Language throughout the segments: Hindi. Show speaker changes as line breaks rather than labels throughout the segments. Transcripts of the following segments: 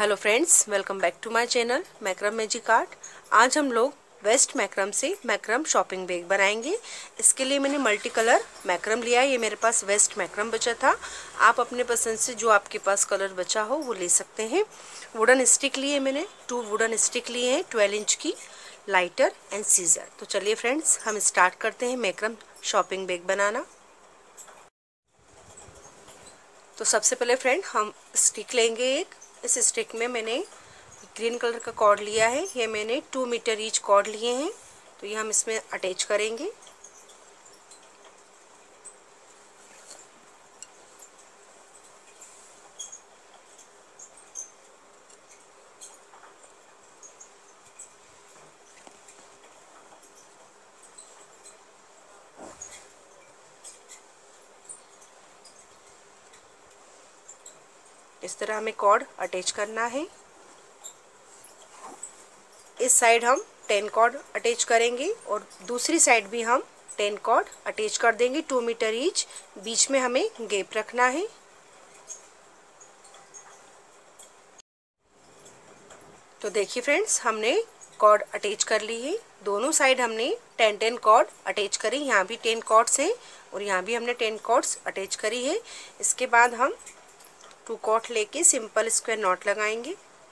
Hello friends, welcome back to my channel macrame magic art. आज हम लोग वेस्ट मैक्रम से मैक्रम शॉपिंग बैग बनाएंगे। इसके लिए मैंने मल्टी कलर मैक्रम लिया है। ये मेरे पास वेस्ट मैक्रम बचा था। आप अपने पसंद से जो आपके पास कलर बचा हो वो ले सकते हैं। वुडन स्टिक लिए मैंने, 2 वुडन स्टिक लिए हैं 12 इंच की, लाइटर एंड सीजर। तो चलिए फ्रेंड्स, हम स्टार्ट करते हैं मैक्रम शॉपिंग बैग बनाना। तो सबसे पहले फ्रेंड हम स्टिक लेंगे एक। इस स्टिक में मैंने ग्रीन कलर का कॉर्ड लिया है। ये मैंने 2 मीटर ईच कॉर्ड लिए हैं। तो ये हम इसमें अटैच करेंगे। इस तरह हमें कॉर्ड अटैच करना है। इस साइड हम 10 कॉर्ड अटैच करेंगे और दूसरी साइड भी हम 10 कॉर्ड अटैच कर देंगे, 2 मीटर ईच। बीच में हमें गैप रखना है। तो देखिए फ्रेंड्स, हमने कॉर्ड अटैच कर ली है। दोनों साइड हमने 10 कॉर्ड अटैच करी। यहाँ भी 10 कॉर्ड्स हैं और यहाँ भी हमने 10 कॉर्ड्स अटैच करी है। इसके बाद हम 2 कॉर्ड लेके सिंपल स्क्वायर नॉट लगाएंगे।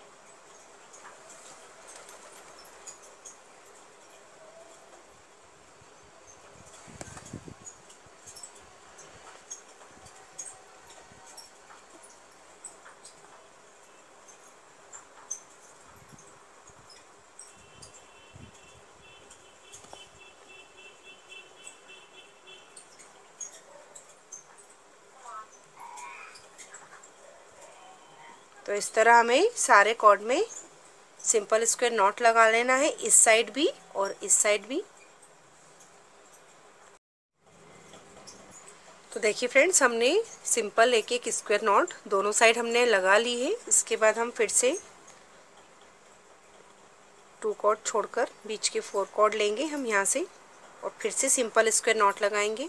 तो इस तरह हमें सारे कॉर्ड में सिंपल स्क्वायर नॉट लगा लेना है, इस साइड भी और इस साइड भी। तो देखिए फ्रेंड्स, हमने सिंपल एक स्क्वायर नॉट दोनों साइड हमने लगा ली है। इसके बाद हम फिर से 2 कॉर्ड छोड़कर बीच के 4 कॉर्ड लेंगे हम यहाँ से और फिर से सिंपल स्क्वायर नॉट लगाएंगे।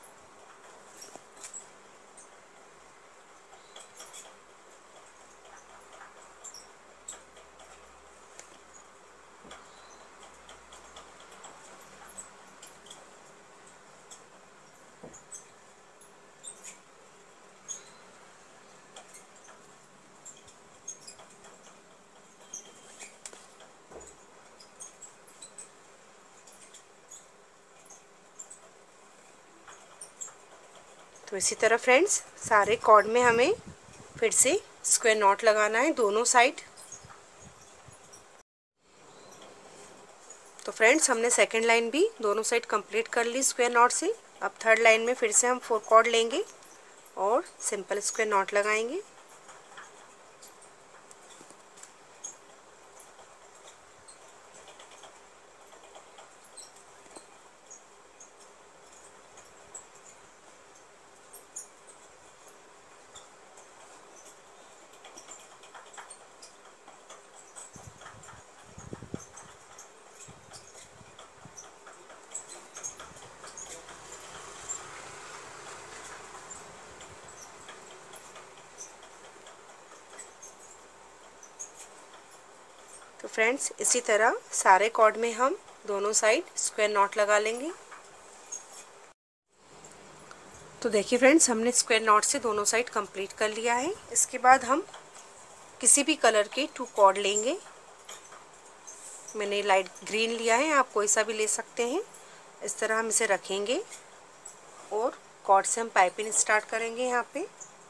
तो इसी तरह फ्रेंड्स सारे कॉर्ड में हमें फिर से स्क्वायर नॉट लगाना है दोनों साइड। तो फ्रेंड्स, हमने सेकंड लाइन भी दोनों साइड कंप्लीट कर ली स्क्वायर नॉट से। अब थर्ड लाइन में फिर से हम 4 कॉर्ड लेंगे और सिंपल स्क्वायर नॉट लगाएंगे। तो फ्रेंड्स, इसी तरह सारे कॉर्ड में हम दोनों साइड स्क्वायर नॉट लगा लेंगे। तो देखिए फ्रेंड्स, हमने स्क्वायर नॉट से दोनों साइड कंप्लीट कर लिया है। इसके बाद हम किसी भी कलर के 2 कॉर्ड लेंगे। मैंने लाइट ग्रीन लिया है, आप कोई सा भी ले सकते हैं। इस तरह हम इसे रखेंगे और कॉर्ड से हम पाइपिंग स्टार्ट करेंगे यहाँ पे।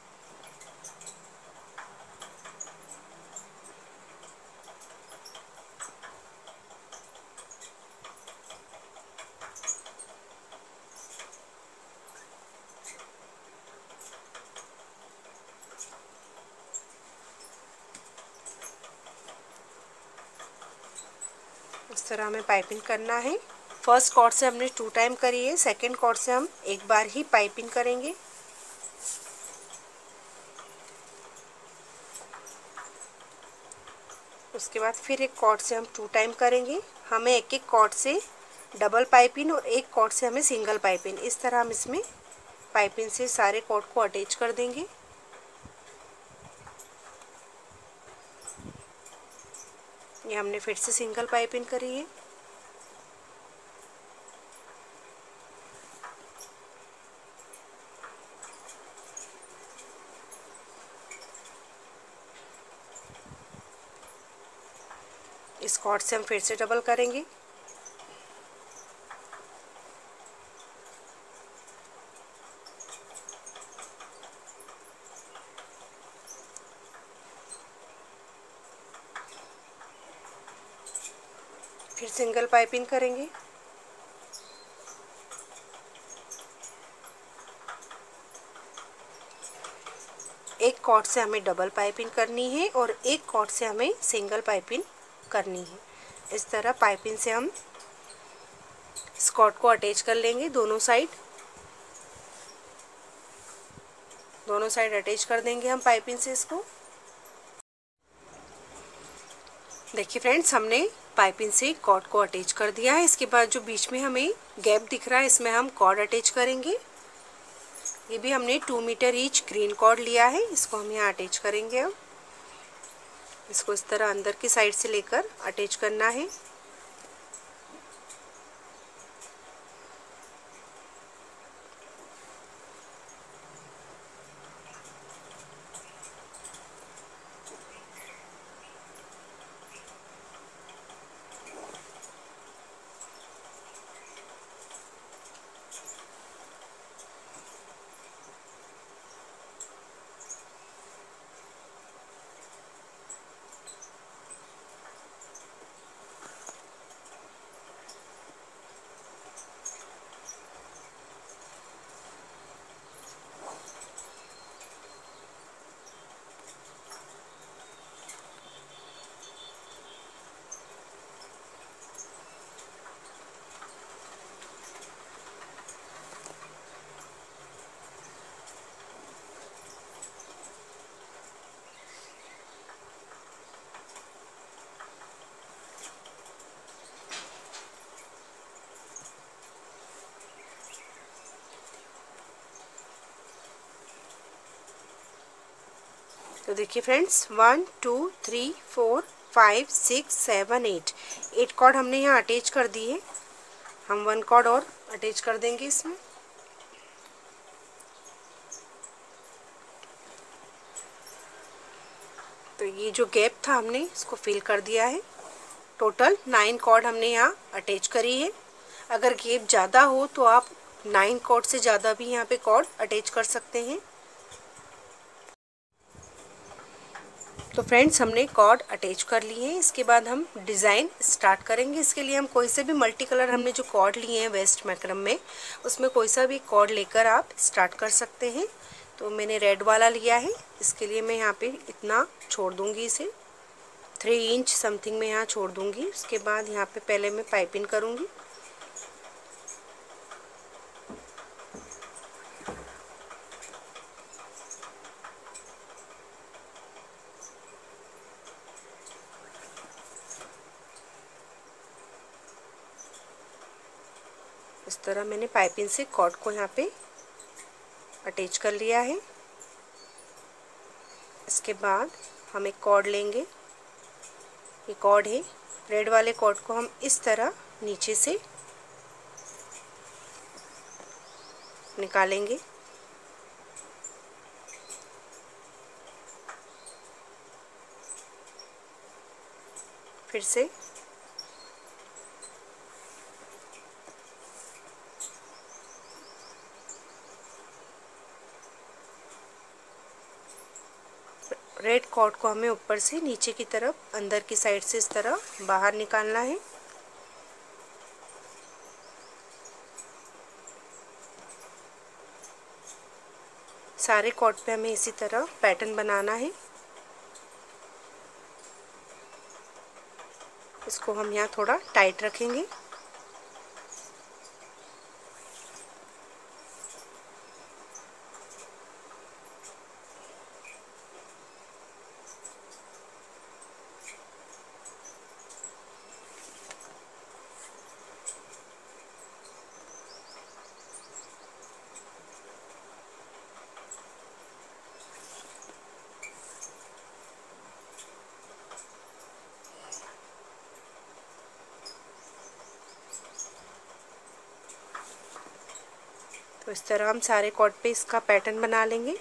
इस तरह हमें पाइपिंग करना है। फर्स्ट कॉर्ड से हमने 2 टाइम करी है, सेकंड कॉर्ड से हम एक बार ही पाइपिंग करेंगे। उसके बाद फिर एक कॉर्ड से हम 2 टाइम करेंगे। हमें एक कॉर्ड से डबल पाइपिंग और एक कॉर्ड से हमें सिंगल पाइपिंग, इस तरह हम इसमें पाइपिंग से सारे कॉर्ड को अटैच कर देंगे। ये हमने फिर से सिंगल पाइपिंग करी है। इस कॉर्ड से हम फिर से डबल करेंगे। फिर सिंगल पाइपिंग करेंगे। एक कॉर्ड से हमें डबल पाइपिंग करनी है और एक कॉर्ड से हमें सिंगल पाइपिंग करनी है। इस तरह पाइपिंग से हम इस कॉर्ड को अटैच कर लेंगे। दोनों साइड अटैच कर देंगे हम पाइपिंग से इसको। देखिए फ्रेंड्स, हमने पाइपिंग से कॉर्ड को अटैच कर दिया है। इसके बाद जो बीच में हमें गैप दिख रहा है, इसमें हम कॉर्ड अटैच करेंगे। ये भी हमने 2 मीटर ईच ग्रीन कॉर्ड लिया है, इसको हम यहाँ अटैच करेंगे। अब इसको इस तरह अंदर की साइड से लेकर अटैच करना है। तो देखिए फ्रेंड्स, 1 2 3 4 5 6 7 8 कॉर्ड हमने यहाँ अटैच कर दी है। हम 1 कॉर्ड और अटैच कर देंगे इसमें। तो ये जो गैप था हमने इसको फिल कर दिया है। टोटल 9 कॉर्ड हमने यहाँ अटैच करी है। अगर गैप ज़्यादा हो तो आप 9 कॉर्ड से ज़्यादा भी यहाँ पे कॉर्ड अटैच कर सकते हैं। तो फ्रेंड्स, हमने कॉर्ड अटैच कर लिए हैं। इसके बाद हम डिज़ाइन स्टार्ट करेंगे। इसके लिए हम कोई से भी मल्टी कलर, हमने जो कॉर्ड लिए हैं वेस्ट मैक्रम में, उसमें कोई सा भी कॉर्ड लेकर आप स्टार्ट कर सकते हैं। तो मैंने रेड वाला लिया है। इसके लिए मैं यहाँ पे इतना छोड़ दूँगी, इसे 3 इंच समथिंग में यहाँ छोड़ दूँगी। उसके बाद यहाँ पे पहले मैं पाइपिंग करूँगी। इस तरह मैंने पाइपिंग से कॉर्ड को यहाँ पे अटैच कर लिया है। इसके बाद हम एक कॉर्ड लेंगे। ये कॉर्ड है, रेड वाले कॉर्ड को हम इस तरह नीचे से निकालेंगे। फिर से रेड कॉर्ड को हमें ऊपर से नीचे की तरफ अंदर की साइड से इस तरह बाहर निकालना है। सारे कॉर्ड पे हमें इसी तरह पैटर्न बनाना है। इसको हम यहाँ थोड़ा टाइट रखेंगे। तो इस तरह हम सारे कॉर्ड पे इसका पैटर्न बना लेंगे।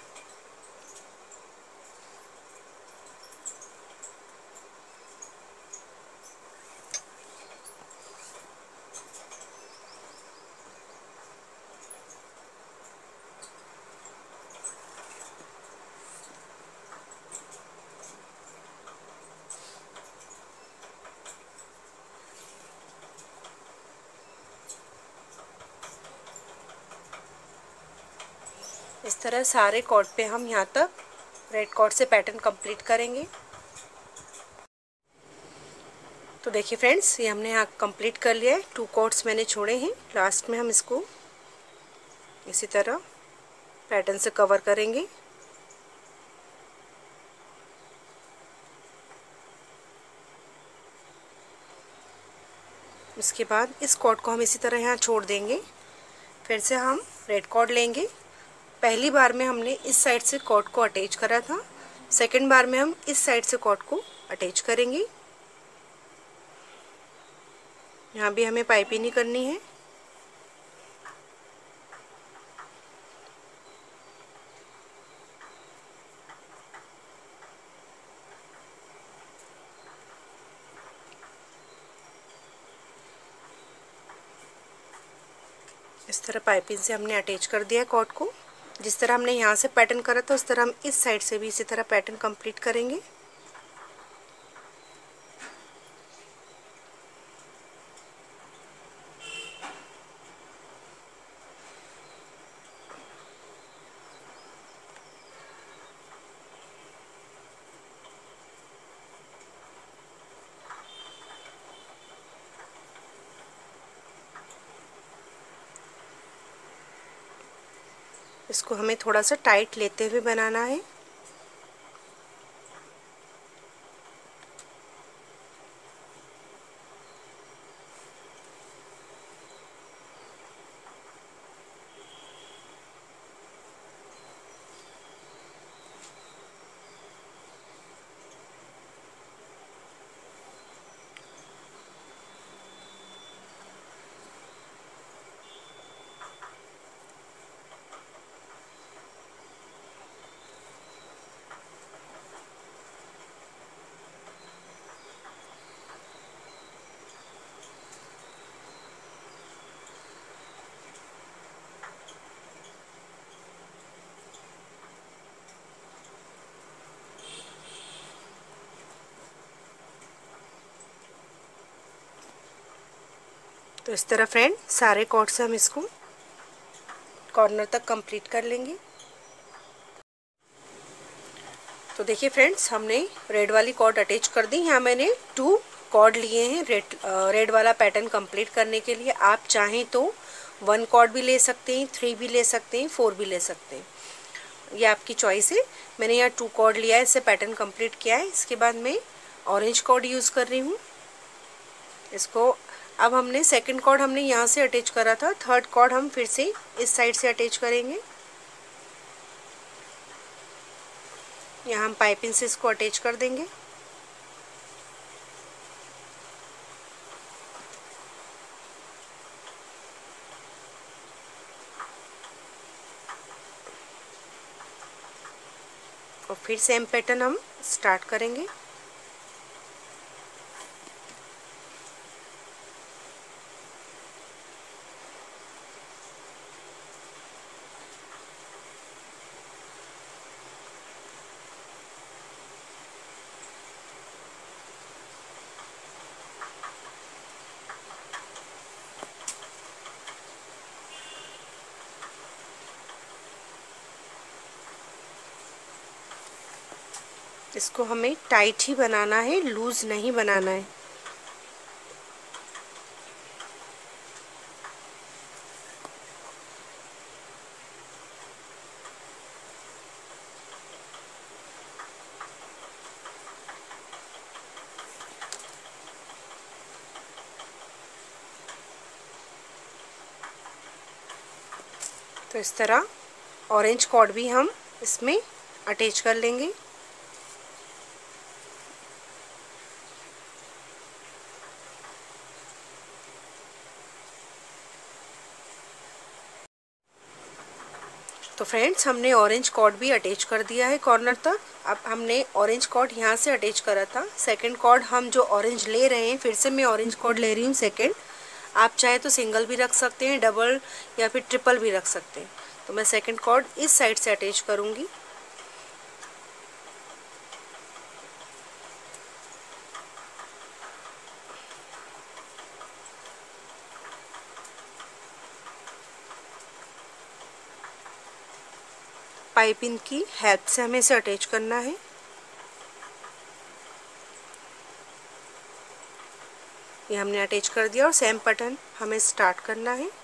इस तरह सारे कॉर्ड पे हम यहाँ तक रेड कॉर्ड से पैटर्न कंप्लीट करेंगे। तो देखिए फ्रेंड्स, ये हमने यहाँ कंप्लीट कर लिया है। 2 कॉर्ड्स मैंने छोड़े हैं। लास्ट में हम इसको इसी तरह पैटर्न से कवर करेंगे। उसके बाद इस कॉर्ड को हम इसी तरह यहाँ छोड़ देंगे। फिर से हम रेड कॉर्ड लेंगे। पहली बार में हमने इस साइड से कॉर्ड को अटैच करा था, सेकंड बार में हम इस साइड से कॉर्ड को अटैच करेंगे। यहाँ भी हमें पाइपिंग करनी है। इस तरह पाइपिंग से हमने अटैच कर दिया कॉर्ड को। जिस तरह हमने यहाँ से पैटर्न करा था उस तरह हम इस साइड से भी इसी तरह पैटर्न कंप्लीट करेंगे। इसको हमें थोड़ा सा टाइट लेते हुए बनाना है। तो इस तरह फ्रेंड सारे कॉर्ड से हम इसको कॉर्नर तक कंप्लीट कर लेंगे। तो देखिए फ्रेंड्स, हमने रेड वाली कॉर्ड अटैच कर दी। यहाँ मैंने 2 कॉर्ड लिए हैं रेड वाला पैटर्न कंप्लीट करने के लिए। आप चाहें तो 1 कॉर्ड भी ले सकते हैं, 3 भी ले सकते हैं, 4 भी ले सकते हैं, ये आपकी चॉइस है। मैंने यहाँ 2 कॉर्ड लिया है, इससे पैटर्न कंप्लीट किया है। इसके बाद मैं ऑरेंज कॉर्ड यूज़ कर रही हूँ। इसको अब हमने सेकंड कॉर्ड हमने यहाँ से अटैच करा था, थर्ड कॉर्ड हम फिर से इस साइड से अटैच करेंगे। यहाँ हम पाइपिंग से इसको अटैच कर देंगे। और फिर सेम पैटर्न हम स्टार्ट करेंगे। इसको हमें टाइट ही बनाना है, लूज नहीं बनाना है। तो इस तरह ऑरेंज कॉर्ड भी हम इसमें अटैच कर लेंगे। तो फ्रेंड्स हमने ऑरेंज कॉर्ड भी अटैच कर दिया है कॉर्नर तक। अब हमने ऑरेंज कॉर्ड यहाँ से अटैच करा था, सेकंड कॉर्ड हम जो ऑरेंज ले रहे हैं, फिर से मैं ऑरेंज कॉर्ड ले रही हूँ सेकंड। आप चाहे तो सिंगल भी रख सकते हैं, डबल या फिर ट्रिपल भी रख सकते हैं। तो मैं सेकंड कॉर्ड इस साइड से अटैच करूँगी। पाइपिंग की हेल्प से हमें इसे अटैच करना है। ये हमने अटैच कर दिया और सेम पैटर्न हमें स्टार्ट करना है।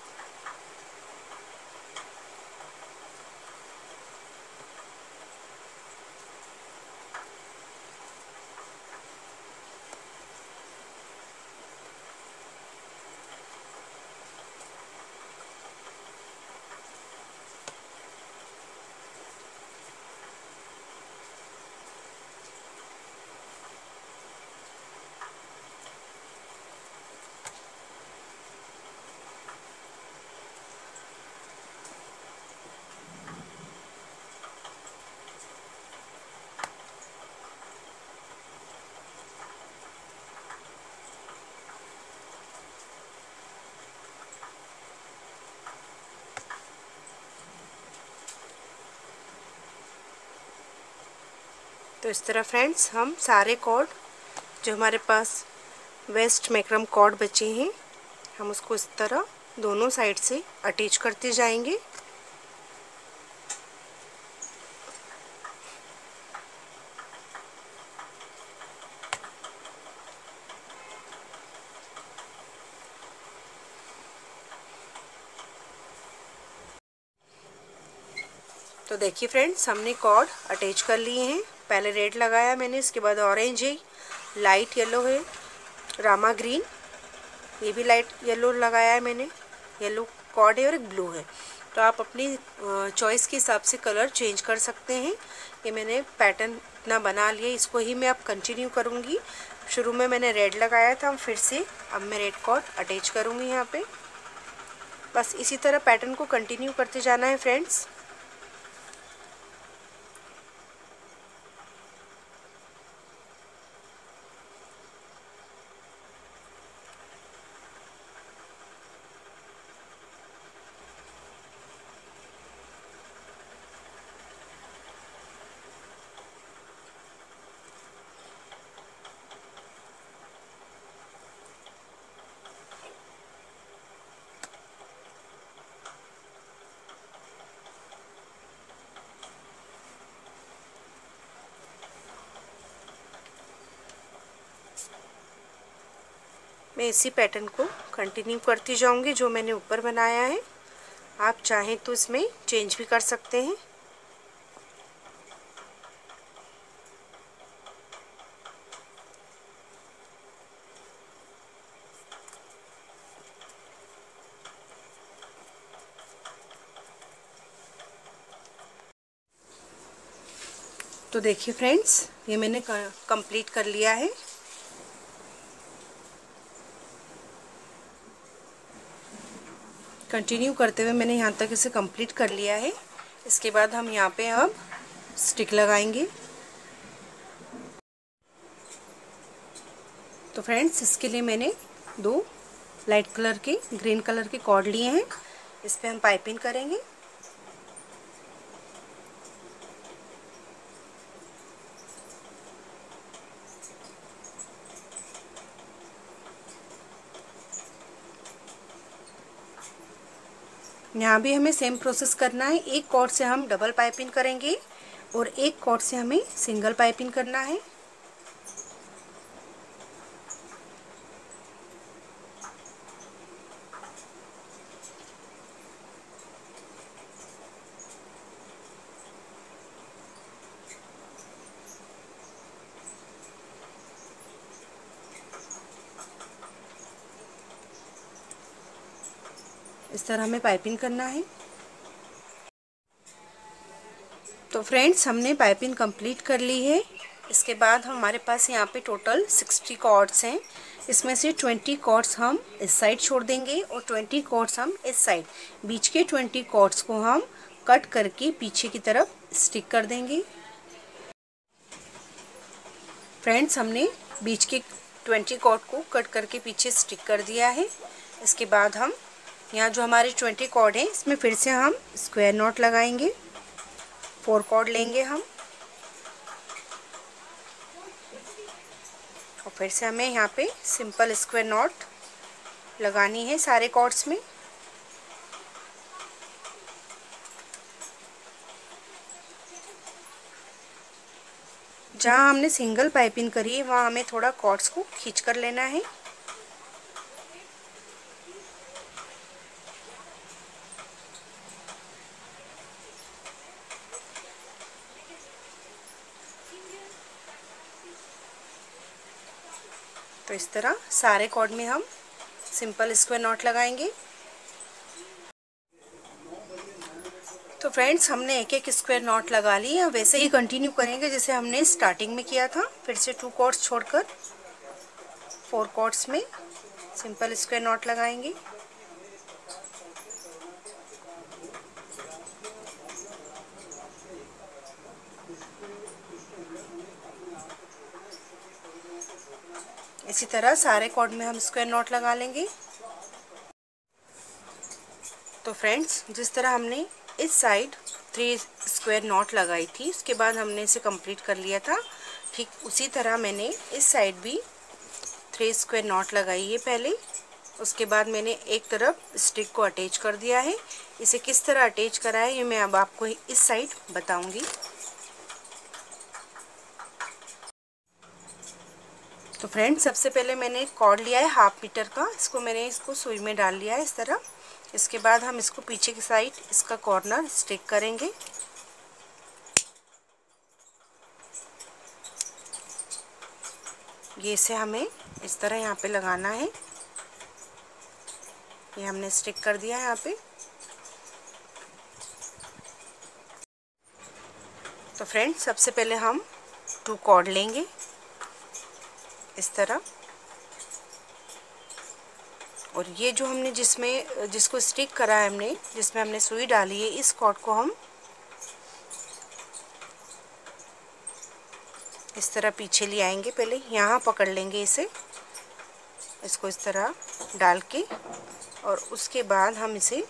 तो इस तरह फ्रेंड्स हम सारे कॉर्ड जो हमारे पास वेस्ट मैक्रम कॉर्ड बचे हैं, हम उसको इस तरह दोनों साइड से अटैच करते जाएंगे। तो देखिए फ्रेंड्स हमने कॉर्ड अटैच कर लिए हैं। पहले रेड लगाया मैंने, इसके बाद ऑरेंज है, लाइट येलो है, रामा ग्रीन, ये भी लाइट येलो लगाया है मैंने, येलो कॉर्ड है और एक ब्लू है। तो आप अपनी चॉइस के हिसाब से कलर चेंज कर सकते हैं। ये मैंने पैटर्न इतना बना लिया, इसको ही मैं अब कंटिन्यू करूँगी। शुरू में मैंने रेड लगाया था, फिर से अब मैं रेड कॉर्ड अटैच करूँगी यहाँ पे। बस इसी तरह पैटर्न को कंटिन्यू करते जाना है फ्रेंड्स। मैं इसी पैटर्न को कंटिन्यू करती जाऊंगी जो मैंने ऊपर बनाया है। आप चाहें तो इसमें चेंज भी कर सकते हैं। तो देखिए फ्रेंड्स ये मैंने कंप्लीट कर लिया है। कंटिन्यू करते हुए मैंने यहाँ तक इसे कंप्लीट कर लिया है। इसके बाद हम यहाँ पे अब स्टिक लगाएंगे। तो फ्रेंड्स इसके लिए मैंने दो लाइट कलर के ग्रीन कलर के कॉर्ड लिए हैं, इस पे हम पाइपिंग करेंगे। यहाँ भी हमें सेम प्रोसेस करना है। एक कॉर्ड से हम डबल पाइपिंग करेंगे और एक कॉर्ड से हमें सिंगल पाइपिंग करना है। इस तरह हमें पाइपिंग करना है। तो फ्रेंड्स हमने पाइपिंग कंप्लीट कर ली है। इसके बाद हमारे पास यहाँ पे टोटल 60 कॉर्ड्स हैं। इसमें से 20 कॉर्ड्स हम इस साइड छोड़ देंगे और 20 कॉर्ड्स हम इस साइड। बीच के 20 कॉर्ड्स को हम कट करके पीछे की तरफ स्टिक कर देंगे। फ्रेंड्स, हमने बीच के 20 कॉर्ड को कट करके पीछे स्टिक कर दिया है। इसके बाद हम यहाँ जो हमारे 20 कॉर्ड हैं इसमें फिर से हम स्क्वायर नॉट लगाएंगे। 4 कॉर्ड लेंगे हम और फिर से हमें यहाँ पे सिंपल स्क्वायर नॉट लगानी है सारे कॉर्ड्स में। जहाँ हमने सिंगल पाइपिंग करी है वहाँ हमें थोड़ा कॉर्ड्स को खींच कर लेना है। तो इस तरह सारे कॉर्ड में हम सिंपल स्क्वायर नॉट लगाएंगे। तो फ्रेंड्स, हमने एक एक स्क्वायर नॉट लगा ली। वैसे ही कंटिन्यू करेंगे जैसे हमने स्टार्टिंग में किया था। फिर से 2 कॉर्ड्स छोड़कर 4 कॉर्ड्स में सिंपल स्क्वायर नॉट लगाएंगे। इसी तरह सारे कॉर्ड में हम स्क्वायर नॉट लगा लेंगे। तो फ्रेंड्स, जिस तरह हमने इस साइड 3 स्क्वायर नॉट लगाई थी उसके बाद हमने इसे कंप्लीट कर लिया था, ठीक उसी तरह मैंने इस साइड भी 3 स्क्वायर नॉट लगाई है पहले। उसके बाद मैंने एक तरफ स्टिक को अटैच कर दिया है। इसे किस तरह अटैच करा है ये मैं अब आपको इस साइड बताऊंगी। तो फ्रेंड्स, सबसे पहले मैंने कॉर्ड लिया है 1/2 मीटर का। इसको सुई में डाल लिया है इस तरह। इसके बाद हम इसको पीछे की साइड इसका कॉर्नर स्टिक करेंगे। ये इसे हमें इस तरह यहाँ पे लगाना है। ये हमने स्टिक कर दिया है यहाँ पे। तो फ्रेंड्स, सबसे पहले हम 2 कॉर्ड लेंगे इस तरह, और ये जो हमने जिसको स्टिक करा है हमने, जिसमें हमने सुई डाली है, इस कॉर्ड को हम इस तरह पीछे ले आएंगे। पहले यहाँ पकड़ लेंगे इसको इस तरह डाल के, और उसके बाद हम इसे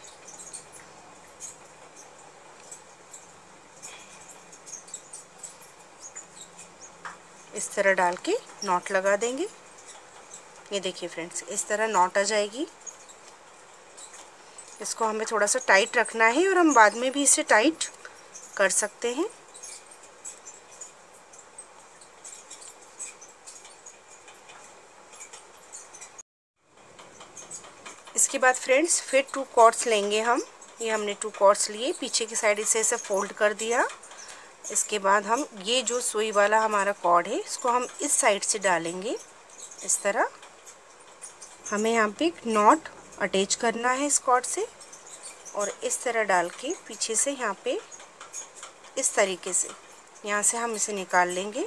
इस तरह डाल के नॉट लगा देंगे। ये देखिए फ्रेंड्स, इस तरह नॉट आ जाएगी। इसको हमें थोड़ा सा टाइट रखना है और हम बाद में भी इसे टाइट कर सकते हैं। इसके बाद फ्रेंड्स फिर 2 कॉर्ड्स लेंगे हम। ये हमने 2 कॉर्ड्स लिए, पीछे की साइड इसे ऐसे फोल्ड कर दिया। इसके बाद हम ये जो सुई वाला हमारा कॉर्ड है इसको हम इस साइड से डालेंगे। इस तरह हमें यहाँ पे एक नॉट अटैच करना है इस कॉर्ड से, और इस तरह डाल के पीछे से यहाँ पे इस तरीके से यहाँ से हम इसे निकाल लेंगे।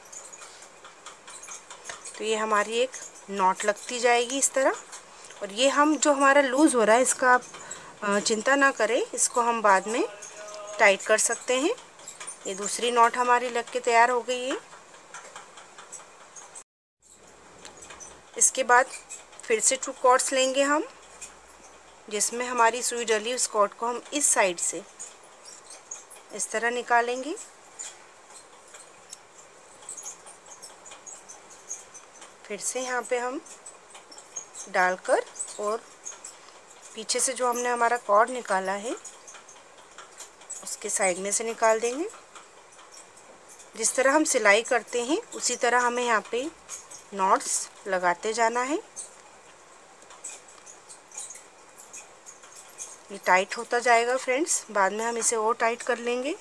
तो ये हमारी एक नॉट लगती जाएगी इस तरह। और ये हम जो हमारा लूज़ हो रहा है इसका आप चिंता ना करें, इसको हम बाद में टाइट कर सकते हैं। ये दूसरी नॉट हमारी लग के तैयार हो गई है। इसके बाद फिर से 2 कॉर्ड्स लेंगे हम, जिसमें हमारी सुई डली। उस कॉर्ड को हम इस साइड से इस तरह निकालेंगे। फिर से यहाँ पे हम डालकर और पीछे से जो हमने हमारा कॉर्ड निकाला है उसके साइड में से निकाल देंगे। जिस तरह हम सिलाई करते हैं उसी तरह हमें यहाँ पे नॉट्स लगाते जाना है। ये टाइट होता जाएगा फ्रेंड्स, बाद में हम इसे और टाइट कर लेंगे।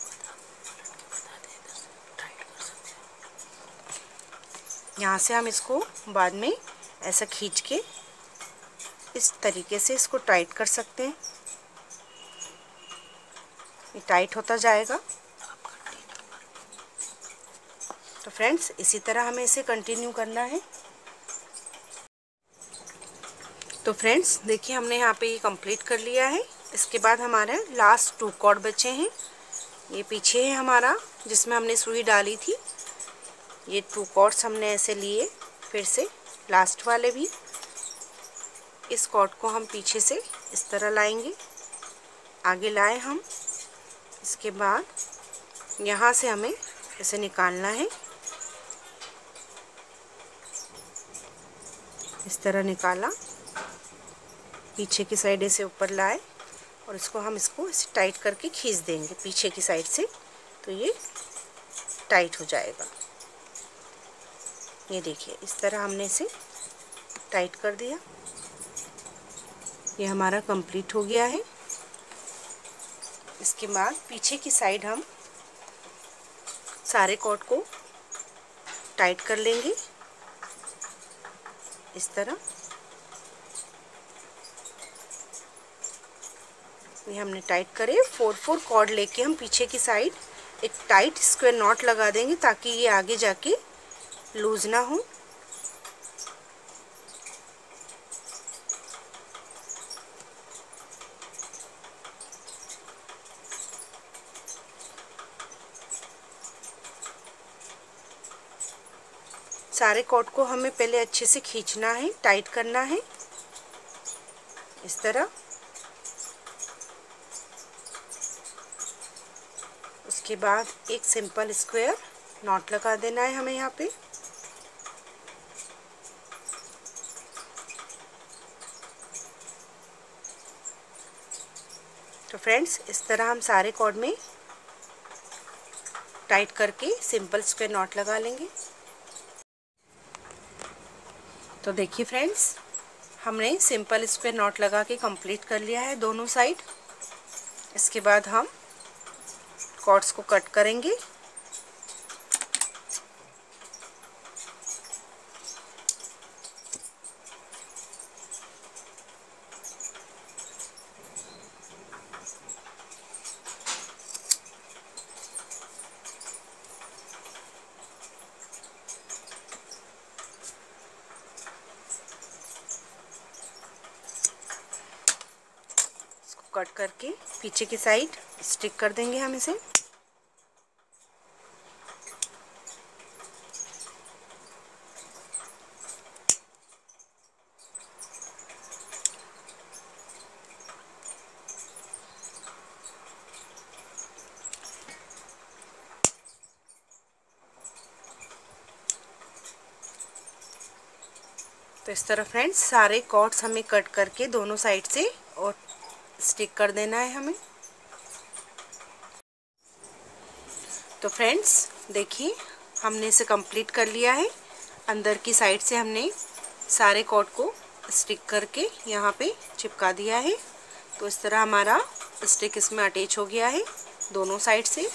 यहाँ से हम इसको बाद में ऐसा खींच के इस तरीके से इसको टाइट कर सकते हैं। ये टाइट होता जाएगा। तो फ्रेंड्स, इसी तरह हमें इसे कंटिन्यू करना है। तो फ्रेंड्स देखिए, हमने यहाँ पे ये कंप्लीट कर लिया है। इसके बाद हमारे लास्ट 2 कॉर्ड बचे हैं। ये पीछे है हमारा जिसमें हमने सुई डाली थी। ये 2 कॉर्ड्स हमने ऐसे लिए, फिर से लास्ट वाले भी इस कॉर्ड को हम पीछे से इस तरह लाएंगे, आगे लाए हम। इसके बाद यहाँ से हमें इसे निकालना है, इस तरह निकाला, पीछे की साइड से ऊपर लाए और इसको इसे टाइट करके खींच देंगे पीछे की साइड से, तो ये टाइट हो जाएगा। ये देखिए इस तरह हमने इसे टाइट कर दिया। ये हमारा कंप्लीट हो गया है। इसके बाद पीछे की साइड हम सारे कॉर्ड को टाइट कर लेंगे इस तरह। ये हमने टाइट करे। 4 कॉर्ड लेके हम पीछे की साइड एक टाइट स्क्वायर नॉट लगा देंगे ताकि ये आगे जाके लूज ना हो। सारे कॉर्ड को हमें पहले अच्छे से खींचना है, टाइट करना है इस तरह। उसके बाद एक सिंपल स्क्वायर नॉट लगा देना है हमें यहाँ पे। तो फ्रेंड्स इस तरह हम सारे कॉर्ड में टाइट करके सिंपल स्क्वायर नॉट लगा लेंगे। तो देखिए फ्रेंड्स, हमने सिंपल स्क्वायर नॉट लगा के कंप्लीट कर लिया है दोनों साइड। इसके बाद हम कॉर्ड्स को कट करेंगे। कट करके पीछे की साइड स्टिक कर देंगे हम इसे। तो इस तरह फ्रेंड्स सारे कॉर्ड्स हमें कट करके दोनों साइड से और स्टिक कर देना है हमें। तो फ्रेंड्स देखिए हमने इसे कंप्लीट कर लिया है। अंदर की साइड से हमने सारे कॉर्ड को स्टिक करके यहाँ पे चिपका दिया है। तो इस तरह हमारा स्टिक इसमें अटैच हो गया है दोनों साइड से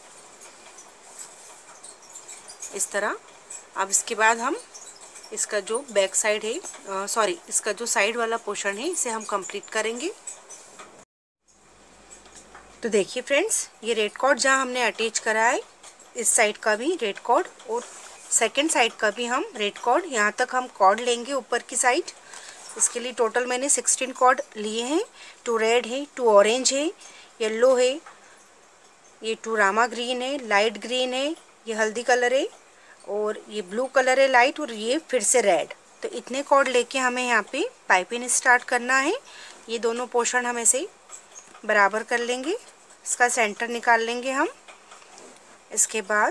इस तरह। अब इसके बाद हम इसका जो बैक साइड है, सॉरी इसका जो साइड वाला पोर्शन है इसे हम कंप्लीट करेंगे। तो देखिए फ्रेंड्स, ये रेड कॉर्ड जहाँ हमने अटैच करा है इस साइड का भी रेड कॉर्ड और सेकंड साइड का भी हम रेड कॉर्ड, यहाँ तक हम कॉर्ड लेंगे ऊपर की साइड। इसके लिए टोटल मैंने 16 कॉर्ड लिए हैं। 2 रेड है, 2 ऑरेंज है, येलो है, ये 2 रामा ग्रीन है, लाइट ग्रीन है, ये हल्दी कलर है और ये ब्लू कलर है लाइट, और ये फिर से रेड। तो इतने कॉर्ड लेके हमें यहाँ पे पाइपिंग स्टार्ट करना है। ये दोनों पोर्शन हम ऐसे बराबर कर लेंगे, इसका सेंटर निकाल लेंगे हम। इसके बाद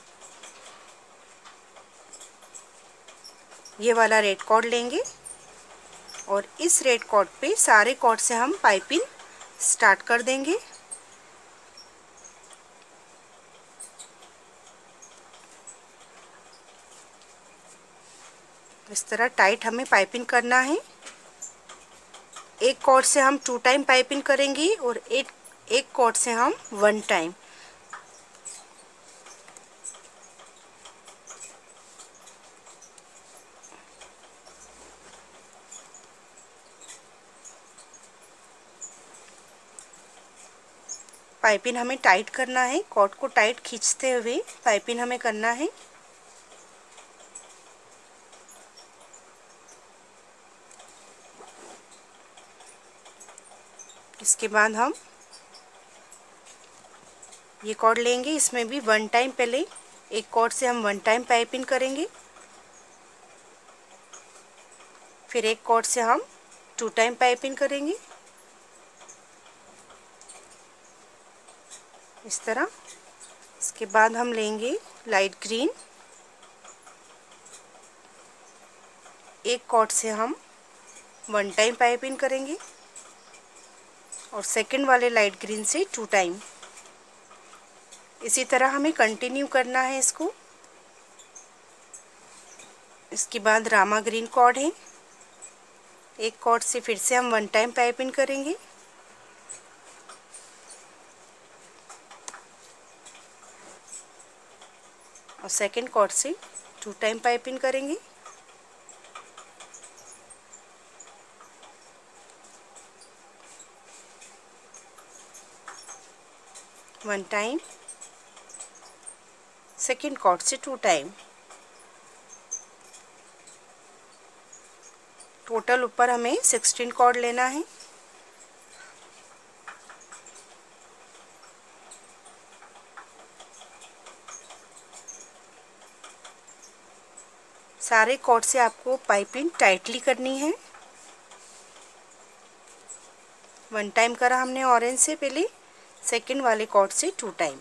ये वाला रेड कॉर्ड लेंगे और इस रेड कॉर्ड पे सारे कॉर्ड से हम पाइपिंग स्टार्ट कर देंगे। इस तरह टाइट हमें पाइपिंग करना है। एक कॉर्ड से हम 2 टाइम पाइपिंग करेंगे और एक कॉर्ड से हम 1 टाइम। पाइपिंग हमें टाइट करना है, कॉर्ड को टाइट खींचते हुए पाइपिंग हमें करना है। इसके बाद हम ये कॉर्ड लेंगे, इसमें भी 1 टाइम पहले एक कॉर्ड से हम 1 टाइम पाइपिंग करेंगे, फिर एक कॉर्ड से हम 2 टाइम पाइपिंग करेंगे इस तरह। इसके बाद हम लेंगे लाइट ग्रीन, एक कॉर्ड से हम 1 टाइम पाइपिंग करेंगे और सेकंड वाले लाइट ग्रीन से 2 टाइम। इसी तरह हमें कंटिन्यू करना है इसको। इसके बाद रामा ग्रीन कॉर्ड है, एक कॉर्ड से फिर से हम 1 टाइम पाइपिंग करेंगे और सेकंड कॉर्ड से 2 टाइम पाइपिंग करेंगे। वन टाइम, सेकंड कॉर्ड से 2 टाइम। टोटल ऊपर हमें 16 कॉर्ड लेना है। सारे कॉर्ड से आपको पाइपिंग टाइटली करनी है। 1 टाइम करा हमने ऑरेंज से पहले, सेकंड वाले कॉर्ड से 2 टाइम।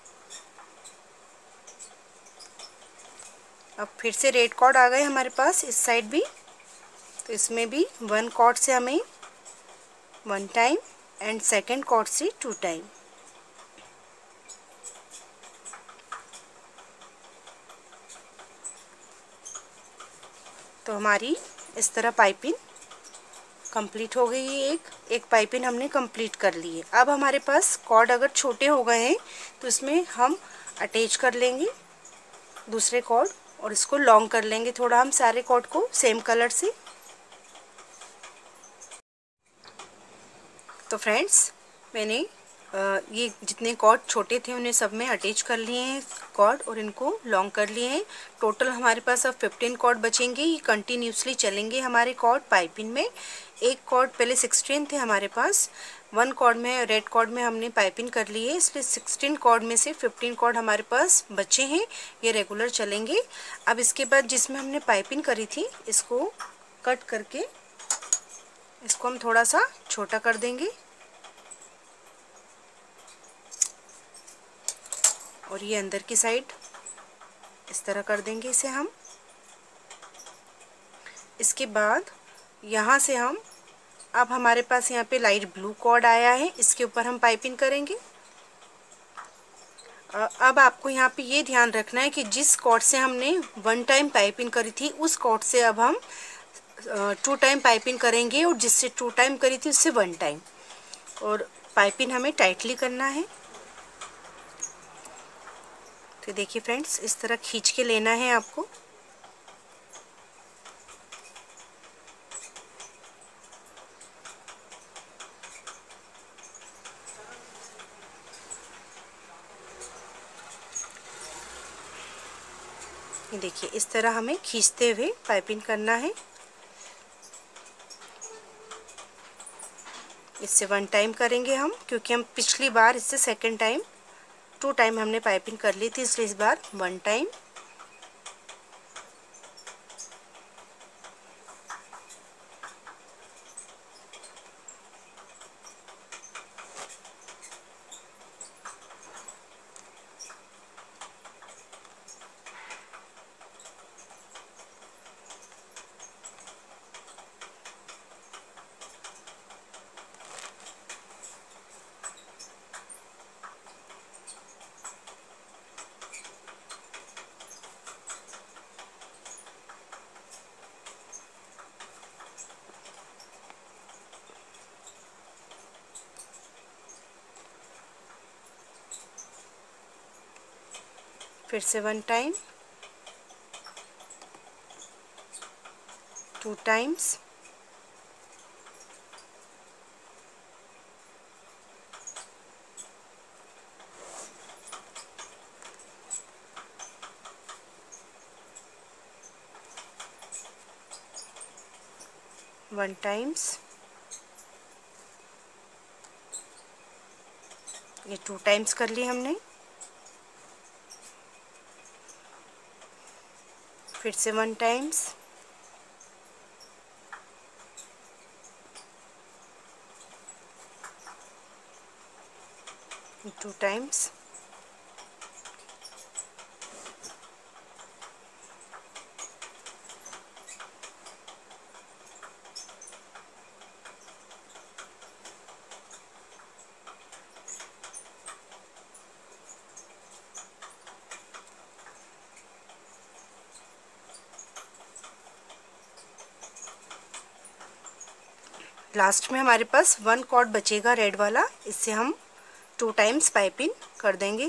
अब फिर से रेड कॉर्ड आ गए हमारे पास इस साइड भी, तो इसमें भी 1 कॉर्ड से हमें 1 टाइम एंड सेकंड कॉर्ड से 2 टाइम। तो हमारी इस तरह पाइपिंग कंप्लीट हो गई है। एक पाइपिंग हमने कंप्लीट कर ली है। अब हमारे पास कॉर्ड अगर छोटे हो गए हैं तो इसमें हम अटैच कर लेंगे दूसरे कॉर्ड और इसको लॉन्ग कर लेंगे थोड़ा हम सारे कॉर्ड को सेम कलर से। तो फ्रेंड्स, मैंने ये जितने कॉर्ड छोटे थे उन्हें सब में अटैच कर लिए हैं कॉर्ड और इनको लॉन्ग कर लिए हैं। टोटल हमारे पास अब 15 कॉर्ड बचेंगे। ये कंटिन्यूसली चलेंगे हमारे कॉर्ड पाइपिंग में। एक कॉर्ड पहले 16 थे हमारे पास, 1 कॉर्ड में रेड कॉर्ड में हमने पाइपिंग कर ली है, इसलिए 16 कॉर्ड में से 15 कॉर्ड हमारे पास बचे हैं। ये रेगुलर चलेंगे। अब इसके बाद जिसमें हमने पाइपिंग करी थी इसको कट करके इसको हम थोड़ा सा छोटा कर देंगे और ये अंदर की साइड इस तरह कर देंगे इसे हम। इसके बाद यहाँ से हम अब हमारे पास यहाँ पे लाइट ब्लू कॉर्ड आया है, इसके ऊपर हम पाइपिंग करेंगे। अब आपको यहाँ पे ये ध्यान रखना है कि जिस कॉर्ड से हमने 1 टाइम पाइपिंग करी थी उस कॉर्ड से अब हम 2 टाइम पाइपिंग करेंगे और जिससे 2 टाइम करी थी उससे 1 टाइम। और पाइपिंग हमें टाइटली करना है। तो देखिए फ्रेंड्स, इस तरह खींच के लेना है आपको। ये देखिए इस तरह हमें खींचते हुए पाइपिंग करना है। इससे 1 टाइम करेंगे हम, क्योंकि हम पिछली बार इससे सेकंड टाइम 2 टाइम हमने पाइपिंग कर ली थी, इसलिए इस बार 1 टाइम। फिर से 1 टाइम, 2 टाइम्स, वन टाइम्स, ये 2 टाइम्स कर ली हमने। फिर से 1 टाइम्स, 2 टाइम्स, लास्ट में हमारे पास 1 कॉर्ड बचेगा रेड वाला, इससे हम 2 टाइम्स पाइपिंग कर देंगे।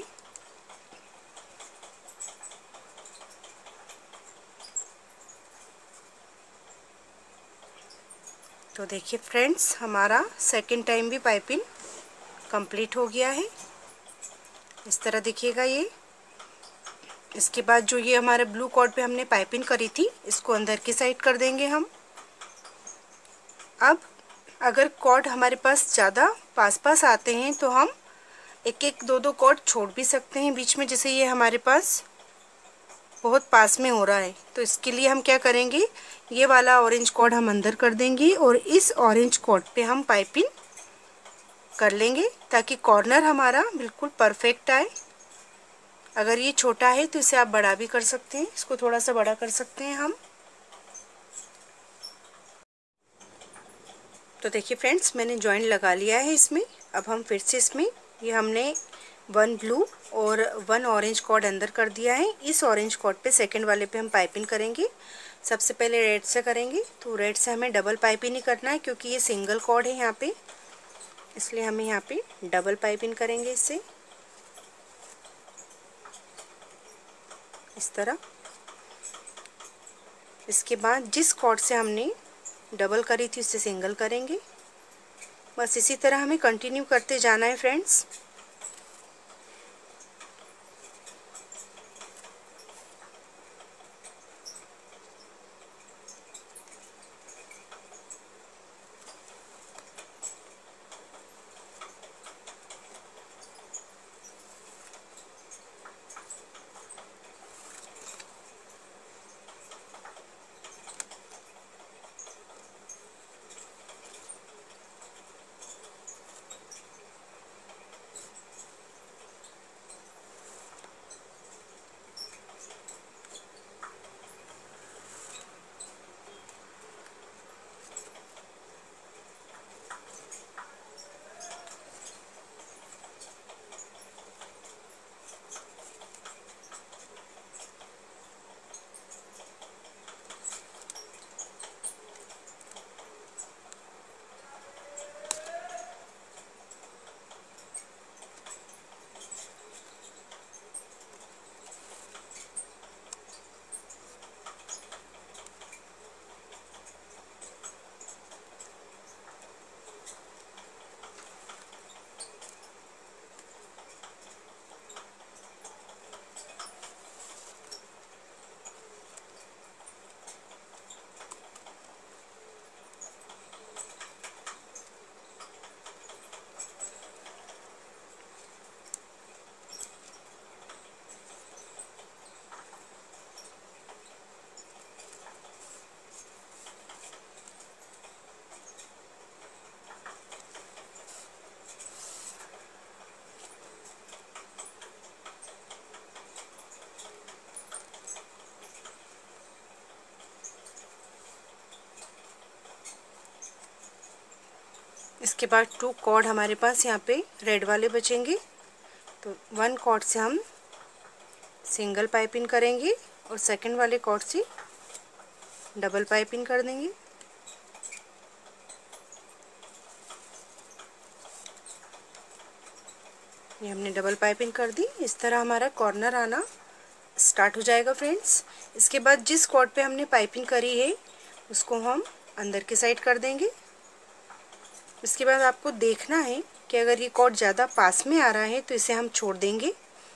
तो देखिए फ्रेंड्स, हमारा सेकंड टाइम भी पाइपिंग कंप्लीट हो गया है। इस तरह दिखिएगा ये। इसके बाद जो ये हमारे ब्लू कॉर्ड पे हमने पाइपिंग करी थी, इसको अंदर की साइड कर देंगे हम। अब अगर कॉर्ड हमारे पास ज़्यादा पास पास आते हैं तो हम एक एक दो दो कॉर्ड छोड़ भी सकते हैं बीच में। जैसे ये हमारे पास बहुत पास में हो रहा है, तो इसके लिए हम क्या करेंगे, ये वाला ऑरेंज कॉर्ड हम अंदर कर देंगे और इस ऑरेंज कॉर्ड पे हम पाइपिंग कर लेंगे ताकि कॉर्नर हमारा बिल्कुल परफेक्ट आए। अगर ये छोटा है तो इसे आप बड़ा भी कर सकते हैं, इसको थोड़ा सा बड़ा कर सकते हैं हम। तो देखिए फ्रेंड्स, मैंने जॉइंट लगा लिया है इसमें। अब हम फिर से इसमें ये हमने 1 ब्लू और 1 ऑरेंज कॉर्ड अंदर कर दिया है। इस ऑरेंज कॉर्ड पे सेकंड वाले पे हम पाइपिंग करेंगे। सबसे पहले रेड से करेंगे, तो रेड से हमें डबल पाइपिंग नहीं करना है क्योंकि ये सिंगल कॉर्ड है यहाँ पे, इसलिए हमें यहाँ पे डबल पाइपिंग करेंगे इससे, इस तरह। इसके बाद जिस कॉर्ड से हमने डबल करी थी उससे सिंगल करेंगे। बस इसी तरह हमें कंटिन्यू करते जाना है फ्रेंड्स। इसके बाद 2 कॉर्ड हमारे पास यहाँ पे रेड वाले बचेंगे, तो 1 कॉर्ड से हम सिंगल पाइपिंग करेंगे और सेकंड वाले कॉर्ड से डबल पाइपिंग कर देंगे। ये हमने डबल पाइपिंग कर दी। इस तरह हमारा कॉर्नर आना स्टार्ट हो जाएगा फ्रेंड्स। इसके बाद जिस कॉर्ड पे हमने पाइपिंग करी है उसको हम अंदर की साइड कर देंगे। इसके बाद आपको देखना है कि अगर ये कॉर्ड ज़्यादा पास में आ रहा है तो इसे हम छोड़ देंगे।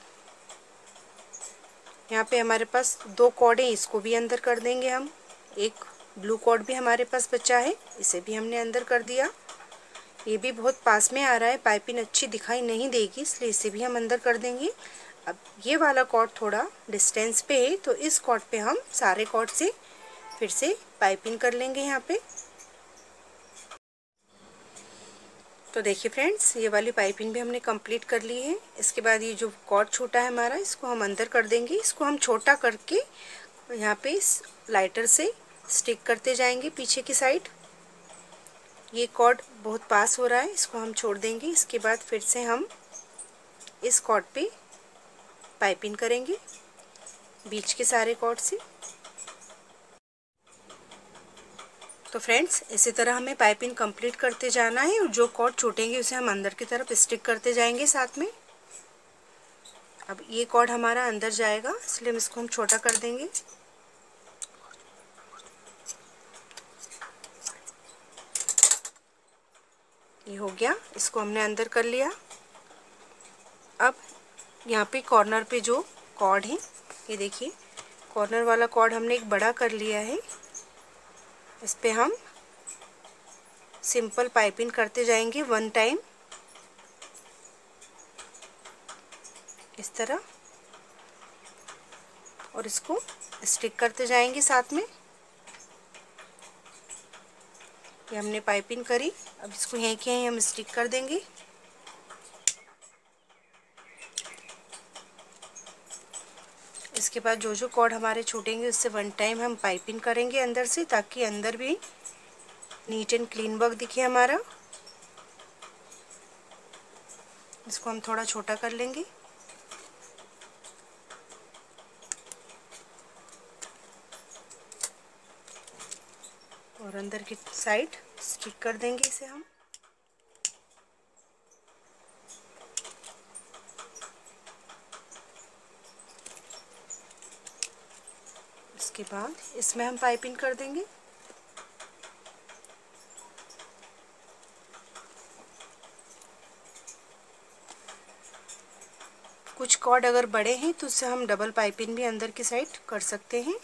यहाँ पे हमारे पास 2 कॉर्ड है, इसको भी अंदर कर देंगे हम। एक ब्लू कॉर्ड भी हमारे पास बचा है, इसे भी हमने अंदर कर दिया। ये भी बहुत पास में आ रहा है, पाइपिंग अच्छी दिखाई नहीं देगी, इसलिए इसे भी हम अंदर कर देंगे। अब ये वाला कॉर्ड थोड़ा डिस्टेंस पे है, तो इस कॉर्ड पे हम सारे कॉर्ड से फिर से पाइपिंग कर लेंगे यहाँ पे। तो देखिए फ्रेंड्स, ये वाली पाइपिंग भी हमने कंप्लीट कर ली है। इसके बाद ये जो कॉर्ड छोटा है हमारा, इसको हम अंदर कर देंगे। इसको हम छोटा करके यहाँ पे इस लाइटर से स्टिक करते जाएंगे पीछे की साइड। ये कॉर्ड बहुत पास हो रहा है, इसको हम छोड़ देंगे। इसके बाद फिर से हम इस कॉर्ड पे पाइपिंग करेंगे बीच के सारे कॉर्ड से। तो फ्रेंड्स, इसी तरह हमें पाइपिंग कंप्लीट करते जाना है और जो कॉर्ड छूटेंगे उसे हम अंदर की तरफ स्टिक करते जाएंगे साथ में। अब ये कॉर्ड हमारा अंदर जाएगा, इसलिए हम इसको छोटा कर देंगे। ये हो गया, इसको हमने अंदर कर लिया। अब यहाँ पे कॉर्नर पे जो कॉर्ड है, ये देखिए कॉर्नर वाला कॉर्ड हमने एक बड़ा कर लिया है। इस पे हम सिंपल पाइपिंग करते जाएंगे 1 टाइम, इस तरह, और इसको स्टिक करते जाएंगे साथ में। ये हमने पाइपिंग करी, अब इसको यहीं के यहीं हम स्टिक कर देंगे। इसके बाद जो जो कॉर्ड हमारे छूटेंगे उससे 1 टाइम हम पाइपिंग करेंगे अंदर से, ताकि अंदर भी नीट एंड क्लीन वर्क दिखे हमारा। इसको हम थोड़ा छोटा कर लेंगे और अंदर की साइड स्टिक कर देंगे इसे हम। इसके बाद इसमें हम पाइपिंग कर देंगे। कुछ कॉर्ड अगर बड़े हैं तो उससे हम डबल पाइपिंग भी अंदर की साइड कर सकते हैं।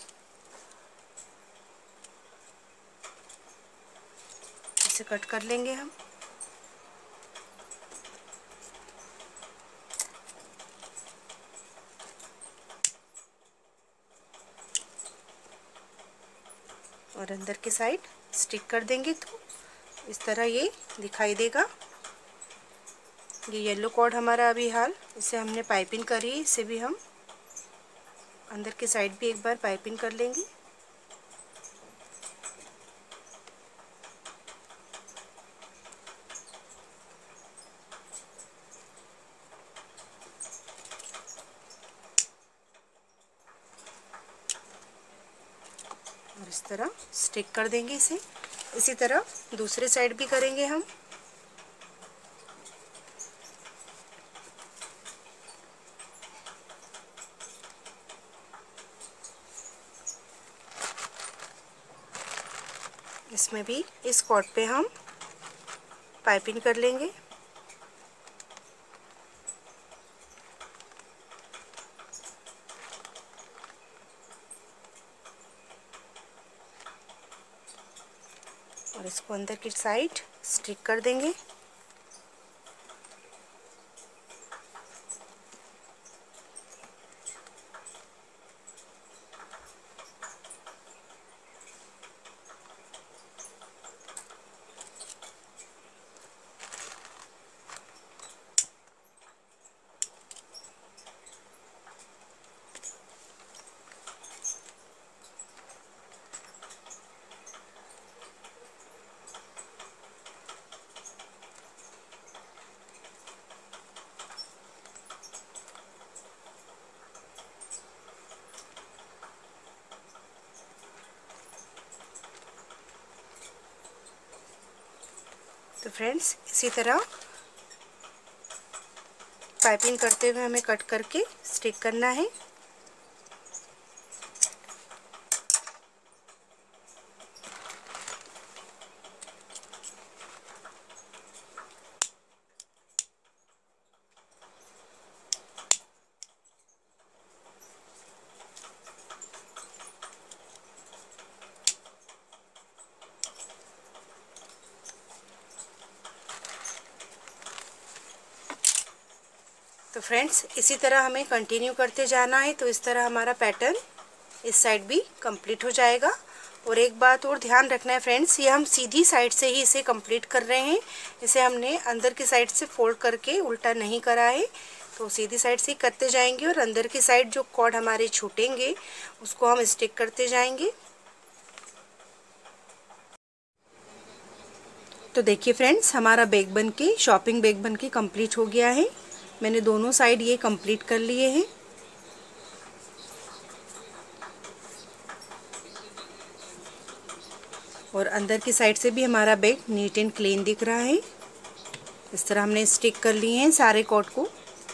इसे कट कर लेंगे हम। और अंदर की साइड स्टिक कर देंगे, तो इस तरह ये दिखाई देगा। ये येलो कॉर्ड हमारा अभी हाल, इसे हमने पाइपिंग करी, इसे भी हम अंदर की साइड भी एक बार पाइपिंग कर लेंगे। और इस तरह स्टिक कर देंगे इसे। इसी तरह दूसरे साइड भी करेंगे हम। इसमें भी इस कॉर्ड पे हम पाइपिंग कर लेंगे। और इसको अंदर की साइड स्टिक कर देंगे। तो फ्रेंड्स, इसी तरह पाइपिंग करते हुए हमें कट करके स्टिक करना है। तो फ्रेंड्स इसी तरह हमें कंटिन्यू करते जाना है। तो इस तरह हमारा पैटर्न इस साइड भी कंप्लीट हो जाएगा। और एक बात और ध्यान रखना है फ्रेंड्स, ये हम सीधी साइड से ही इसे कंप्लीट कर रहे हैं। इसे हमने अंदर की साइड से फोल्ड करके उल्टा नहीं करा है। तो सीधी साइड से ही करते जाएंगे और अंदर की साइड जो कॉर्ड हमारे छूटेंगे उसको हम स्टिक करते जाएंगे। तो देखिए फ्रेंड्स, हमारा बैग बनके शॉपिंग बैग बनके कंप्लीट हो गया है। मैंने दोनों साइड ये कंप्लीट कर लिए हैं। और अंदर की साइड से भी हमारा बैग नीट एंड क्लीन दिख रहा है। इस तरह हमने स्टिक कर लिए हैं सारे कॉर्ड को।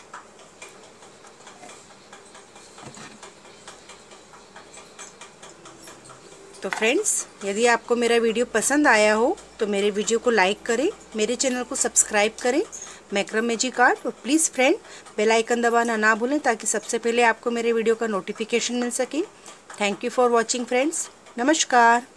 तो फ्रेंड्स, यदि आपको मेरा वीडियो पसंद आया हो तो मेरे वीडियो को लाइक करें, मेरे चैनल को सब्सक्राइब करें मैक्रम मैजिक आर्ट। और प्लीज़ फ्रेंड, बेल आइकन दबाना ना भूलें ताकि सबसे पहले आपको मेरे वीडियो का नोटिफिकेशन मिल सके। Thank you for watching friends. नमस्कार।